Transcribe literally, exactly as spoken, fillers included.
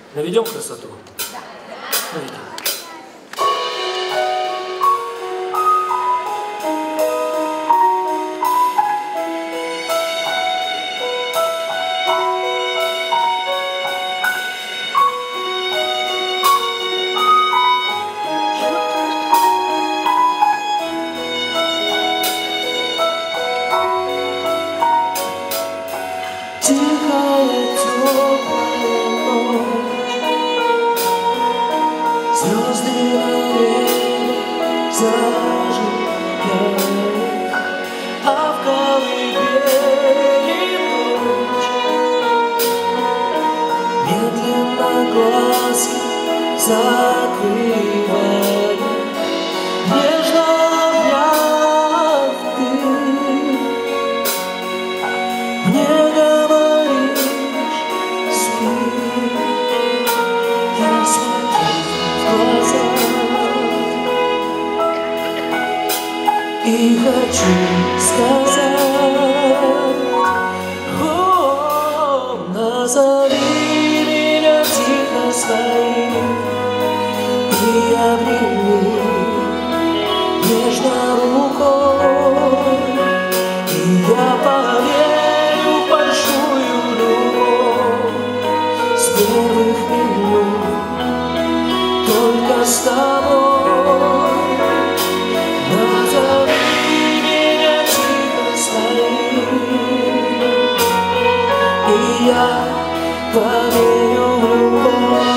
Наведем красоту? Наведем. Тихая, теплая ночь, звезды на небе зажигают, а в колыбели ночь медленно глазки закрывает, нежно обняв ты мне говоришь, спи. Я смотрю в глаза и хочу сказать: о, назови меня тихо своим и обними нежно рукой, и я поверю в большую любовь с первых минут только с тобой. Назови меня тихо своим, и я поверю в любовь.